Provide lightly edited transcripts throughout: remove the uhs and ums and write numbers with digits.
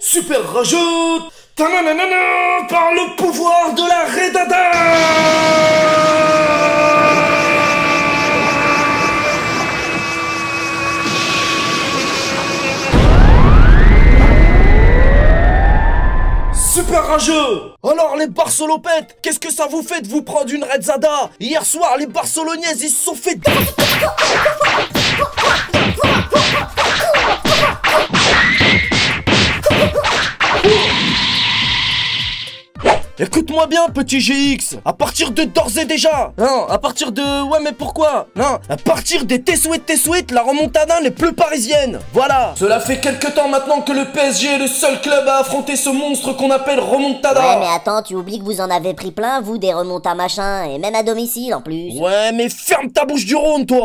super rageux, tananana, par le pouvoir de la Redada. Super rageux. Alors les Barcelopettes, qu'est-ce que ça vous fait de vous prendre une Redzada? Hier soir, les Barcelonaises, ils se sont fait... Écoute-moi bien, petit GX. À partir de d'ores et déjà. Non, à partir de... Ouais, mais pourquoi? Non, à partir des T-Sweet, la remontada n'est plus parisienne. Voilà. Cela fait quelques temps maintenant que le PSG est le seul club à affronter ce monstre qu'on appelle remontada. Ouais, mais attends, tu oublies que vous en avez pris plein, vous, des remontas machin, et même à domicile en plus. Ouais, mais ferme ta bouche du Rhône, toi.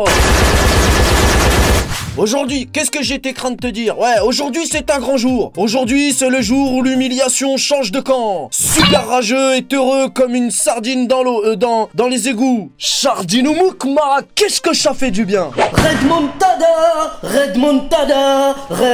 Aujourd'hui, qu'est-ce que j'étais craint de te dire? Ouais, aujourd'hui c'est un grand jour. Aujourd'hui c'est le jour où l'humiliation change de camp. Super rageux et heureux comme une sardine dans l'eau, dans les égouts. Chardinoumouk Mara, qu'est-ce que ça fait du bien? Redmontada, Redmontada,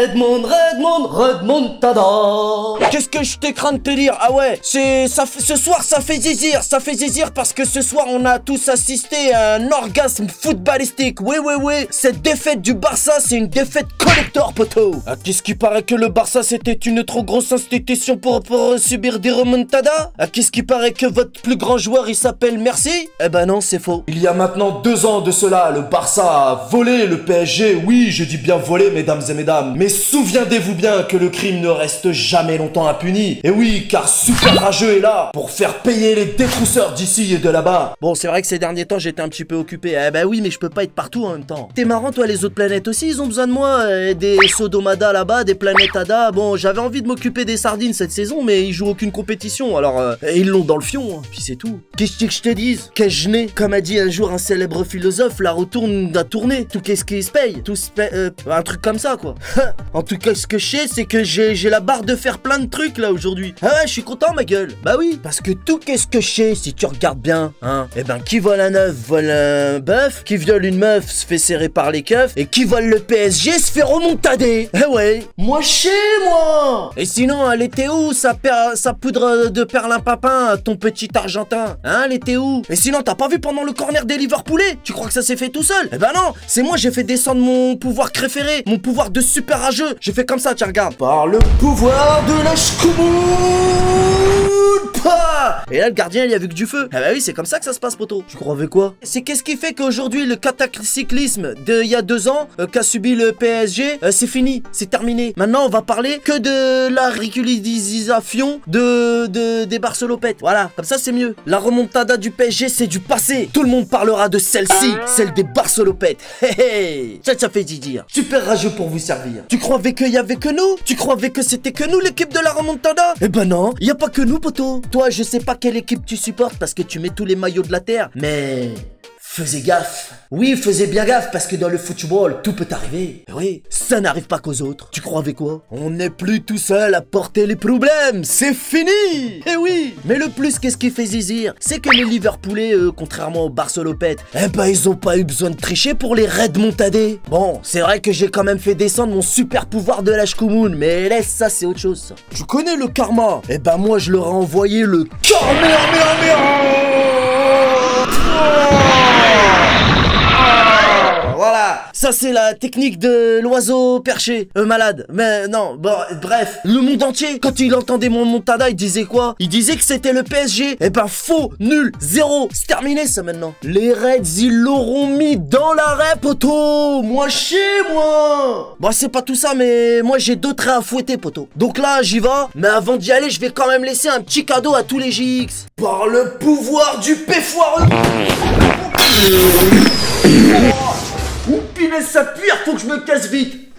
Redmontada. Qu'est-ce que je t'ai craint de te dire? Ah ouais, ce soir ça fait zizir parce que ce soir on a tous assisté à un orgasme footballistique. Oui, cette défaite du Barça, c'est une défaite collector, poteau. Ah, qu'est-ce qui paraît que le Barça c'était une trop grosse institution pour subir des remontadas? Ah, qu'est-ce qui paraît que votre plus grand joueur il s'appelle Merci? Eh ben non, c'est faux. Il y a maintenant 2 ans de cela, le Barça a volé le PSG. Oui, je dis bien volé, mesdames et mesdames. Mais souviendez-vous bien que le crime ne reste jamais longtemps impuni. Et oui, car Super Rageux est là pour faire payer les détrousseurs d'ici et de là-bas. Bon, c'est vrai que ces derniers temps j'étais un petit peu occupé. Eh ben oui, mais je peux pas être partout en même temps. T'es marrant, toi, les autres planètes aussi ils ont besoin de moi, des Sodomada là-bas, des planètes Ada. Bon, j'avais envie de m'occuper des sardines cette saison, mais ils jouent aucune compétition, alors ils l'ont dans le fion, hein, puis c'est tout. Qu'est-ce que je te dise? Qu'est-ce que comme a dit un jour un célèbre philosophe, la retourne d'un tourner. Tout qu'est-ce qui se paye? Tout se paye, un truc comme ça quoi. En tout cas, ce que je sais, c'est que j'ai la barre de faire plein de trucs là aujourd'hui. Ah ouais, je suis content ma gueule. Bah oui, parce que tout qu'est-ce que je sais, si tu regardes bien, hein, eh ben qui vole un œuf vole un bœuf, qui viole une meuf se fait serrer par les keufs, et qui vole le PSG se fait remontader. Eh ouais, moi chez moi. Et sinon, elle était où sa poudre de perlimpinpin, ton petit argentin? Hein, elle était où? Et sinon, t'as pas vu pendant le corner des Liverpoolais? Tu crois que ça s'est fait tout seul? Eh ben non, c'est moi, j'ai fait descendre mon pouvoir préféré, mon pouvoir de super rageux. J'ai fait comme ça, tiens, regarde. Par le pouvoir de la Et là, le gardien, il a vu que du feu. Ah bah oui, c'est comme ça que ça se passe, poteau. Tu crois avec quoi? C'est qu'est-ce qui fait qu'aujourd'hui, le cataclysme d'il y a 2 ans, qu'a subi le PSG, c'est fini, c'est terminé. Maintenant, on va parler que de la ridiculisation des Barcelopettes. Voilà, comme ça, c'est mieux. La remontada du PSG, c'est du passé. Tout le monde parlera de celle-ci, celle des Barcelopettes. Hey, ça fait dire. Super rageux pour vous servir. Tu croyais qu'il y avait que nous? Tu croyais que c'était que nous, l'équipe de la remontada? Eh ben non, il y a pas que nous, poteau. Toi, je sais pas quelle équipe tu supportes parce que tu mets tous les maillots de la terre, mais... faisez gaffe. Oui, faisez bien gaffe parce que dans le football, tout peut arriver. Oui, ça n'arrive pas qu'aux autres. Tu crois avec quoi? On n'est plus tout seul à porter les problèmes. C'est fini. Eh oui. Mais le plus, qu'est-ce qui fait zizir? C'est que les Liverpoolais, contrairement aux Barcelopettes, eh ben ils ont pas eu besoin de tricher pour les Redmontadés. Bon, c'est vrai que j'ai quand même fait descendre mon super pouvoir de l'Ashkumun, mais laisse ça, c'est autre chose ça. Tu connais le karma? Eh ben moi, je leur ai envoyé le Voilà, ça c'est la technique de l'oiseau perché, malade. Mais non, bon, bref, le monde entier, quand il entendait mon montada, il disait quoi? Il disait que c'était le PSG. Eh ben faux, nul, zéro, c'est terminé ça maintenant. Les Reds, ils l'auront mis dans l'arrêt, poteau. Moi chez moi. Bon, c'est pas tout ça, mais moi j'ai d'autres à fouetter, poteau. Donc là, j'y vais, mais avant d'y aller, je vais quand même laisser un petit cadeau à tous les GX. Par le pouvoir du péfoireux. Ouh, punaise, ça pire, faut que je me casse vite.